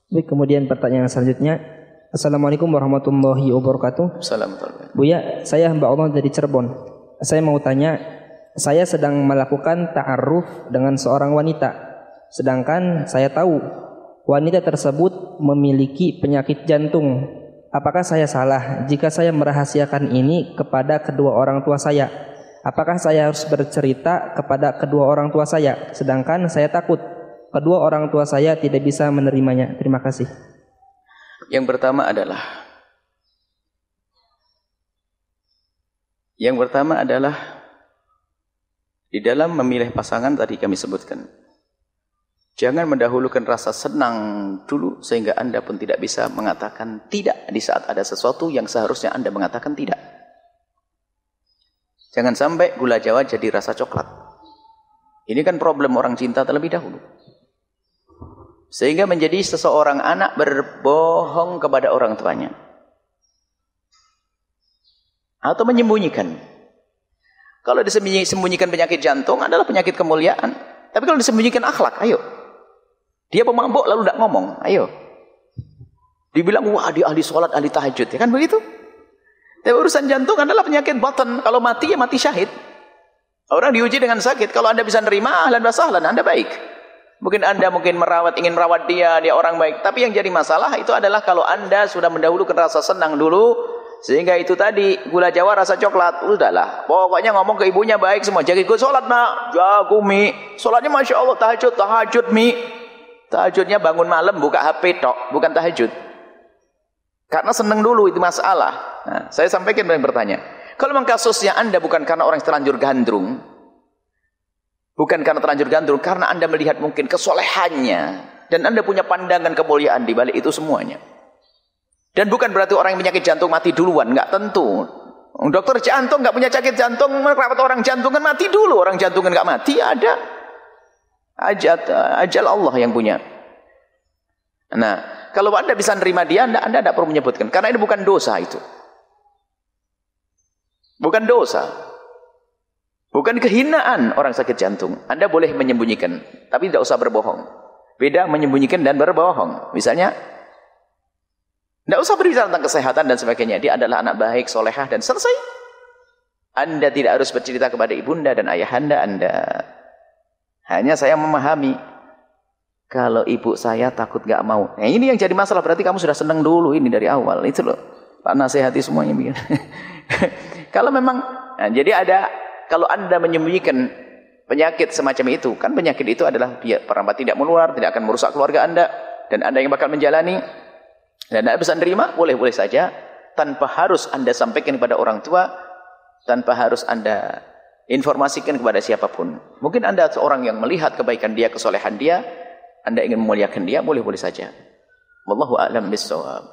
Baik, kemudian pertanyaan selanjutnya. Assalamualaikum warahmatullahi wabarakatuh. Assalamualaikum. Buya, saya hamba Allah dari Cirebon. Saya mau tanya, saya sedang melakukan ta'aruf dengan seorang wanita. Sedangkan saya tahu wanita tersebut memiliki penyakit jantung. Apakah saya salah jika saya merahasiakan ini kepada kedua orang tua saya? Apakah saya harus bercerita kepada kedua orang tua saya? Sedangkan saya takut kedua orang tua saya tidak bisa menerimanya. Terima kasih. Yang pertama adalah di dalam memilih pasangan tadi kami sebutkan, jangan mendahulukan rasa senang dulu sehingga Anda pun tidak bisa mengatakan tidak di saat ada sesuatu yang seharusnya Anda mengatakan tidak. Jangan sampai gula Jawa jadi rasa coklat. Ini kan problem orang cinta terlebih dahulu. Sehingga menjadi seseorang anak berbohong kepada orang tuanya. Atau menyembunyikan. Kalau disembunyikan penyakit jantung adalah penyakit kemuliaan. Tapi kalau disembunyikan akhlak, ayo. Dia pemabuk lalu tidak ngomong, ayo. Dibilang, wah dia ahli sholat, ahli tahajud. Ya kan begitu? Tapi urusan jantung adalah penyakit batan. Kalau mati, ya mati syahid. Orang diuji dengan sakit. Kalau Anda bisa nerima, ahlan wa sahlan, Anda baik. Mungkin Anda ingin merawat dia orang baik. Tapi yang jadi masalah itu adalah kalau Anda sudah mendahulukan rasa senang dulu, sehingga itu tadi gula Jawa rasa coklat. Udahlah, pokoknya ngomong ke ibunya baik semua. Jaga ikut sholat nak, jago mi. Sholatnya masya Allah tahajud mi. Tahajudnya bangun malam buka HP tok, bukan tahajud. Karena senang dulu itu masalah. Nah, saya sampaikan dengan bertanya. Kalau memang kasusnya Anda bukan karena orang yang terlanjur gandrung, bukan karena terlanjur gandrung, karena Anda melihat mungkin kesolehannya. Dan Anda punya pandangan kemuliaan di balik itu semuanya. Dan bukan berarti orang yang penyakit jantung mati duluan. Enggak tentu. Dokter jantung enggak punya sakit jantung, merawat orang jantung kan mati dulu. Orang jantung kan enggak mati, ada. Ajal Allah yang punya. Nah, kalau Anda bisa nerima dia, Anda tidak perlu menyebutkan. Karena ini bukan dosa itu. Bukan dosa. Bukan kehinaan orang sakit jantung. Anda boleh menyembunyikan, tapi tidak usah berbohong. Beda menyembunyikan dan berbohong. Misalnya, tidak usah berbicara tentang kesehatan dan sebagainya. Dia adalah anak baik, solehah, dan selesai. Anda tidak harus bercerita kepada ibunda dan ayahanda Anda. Hanya saya memahami, kalau ibu saya takut gak mau. Nah, ini yang jadi masalah. Berarti kamu sudah senang dulu ini dari awal. Itu loh. Pak nasihati semuanya. Kalau memang, nah, jadi ada. Kalau Anda menyembunyikan penyakit semacam itu, kan penyakit itu adalah perambat tidak menular, tidak akan merusak keluarga Anda, dan Anda yang bakal menjalani, dan Anda bisa nerima, boleh-boleh saja, tanpa harus Anda sampaikan kepada orang tua, tanpa harus Anda informasikan kepada siapapun. Mungkin Anda seorang yang melihat kebaikan dia, kesolehan dia, Anda ingin memuliakan dia, boleh-boleh saja. Wallahu a'lam bishawab.